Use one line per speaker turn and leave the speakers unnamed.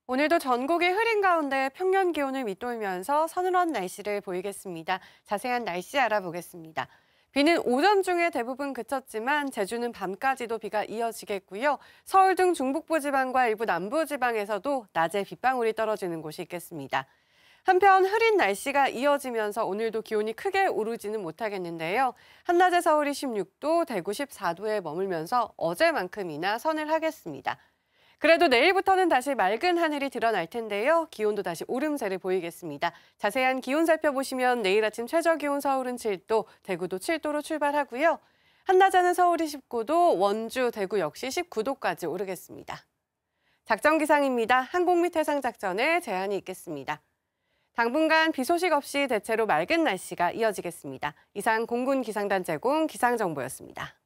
오늘도 전국이 흐린 가운데 평년 기온을 밑돌면서 서늘한 날씨를 보이겠습니다. 자세한 날씨 알아보겠습니다. 비는 오전 중에 대부분 그쳤지만 제주는 밤까지도 비가 이어지겠고요. 서울 등 중북부 지방과 일부 남부 지방에서도 낮에 빗방울이 떨어지는 곳이 있겠습니다. 한편 흐린 날씨가 이어지면서 오늘도 기온이 크게 오르지는 못하겠는데요. 한낮에 서울이 16도, 대구 14도에 머물면서 어제만큼이나 서늘하겠습니다. 그래도 내일부터는 다시 맑은 하늘이 드러날 텐데요. 기온도 다시 오름세를 보이겠습니다. 자세한 기온 살펴보시면 내일 아침 최저 기온 서울은 7도, 대구도 7도로 출발하고요. 한낮에는 서울이 19도, 원주, 대구 역시 19도까지 오르겠습니다. 작전 기상입니다. 항공 및 해상 작전에 제한이 있겠습니다. 당분간 비 소식 없이 대체로 맑은 날씨가 이어지겠습니다. 이상 공군 기상단 제공 기상정보였습니다.